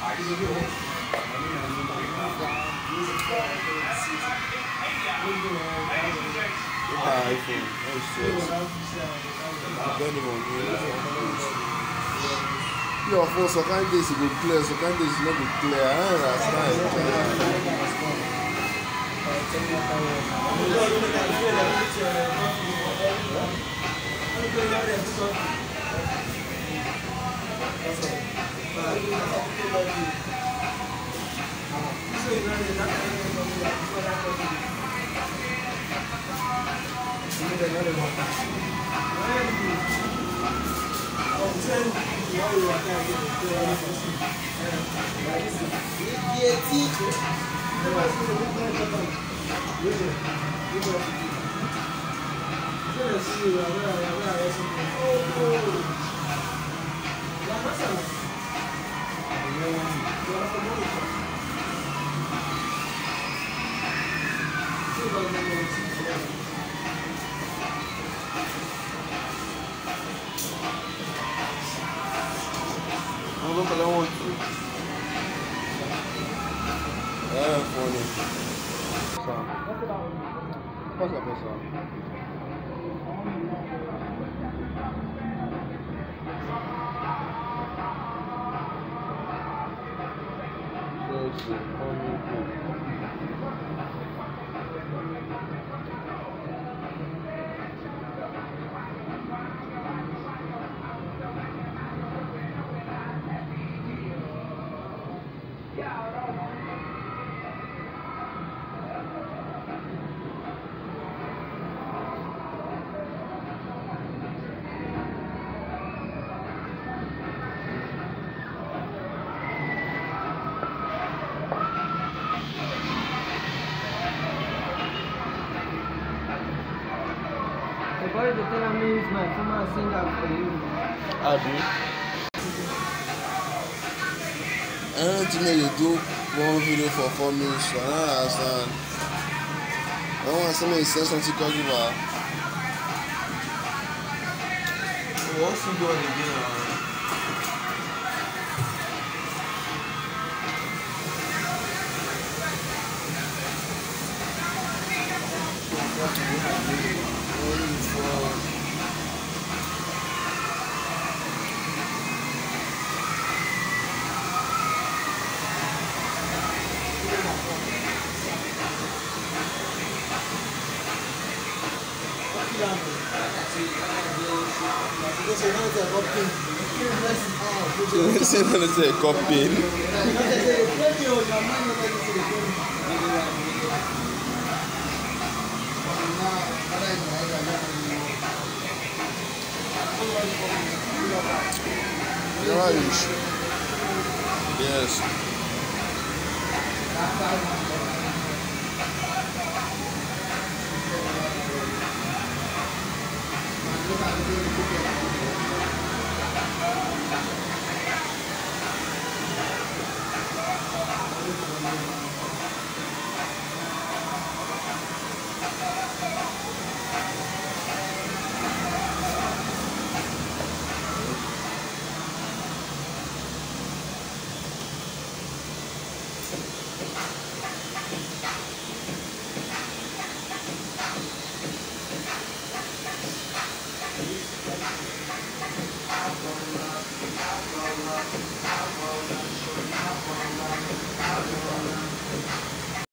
iPhone. Oh shit. Depending on you. Your phone, so kind days it go clear, so kind days it not go clear. I understand. Passa, pessoal. Agora eu tenho amigos, mas como assim dá pra ir? Anything that you do one video for 4 minutes, so I don't understand. I want somebody to say something to you about. What's he doing again? Você não dizer copinho. Yes.